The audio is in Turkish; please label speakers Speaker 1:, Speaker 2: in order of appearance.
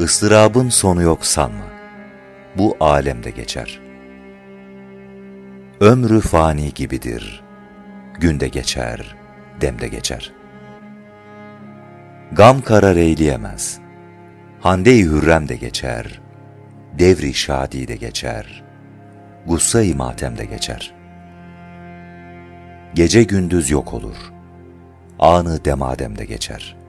Speaker 1: ıstırabın sonu yok sanma, bu alemde geçer. Ömrü fani gibidir, günde geçer, demde geçer. Gam karar eyleyemez, hande-i hürrem de geçer, devri şadi de geçer, gussa-i matem de geçer. Gece gündüz yok olur, anı demadem de geçer.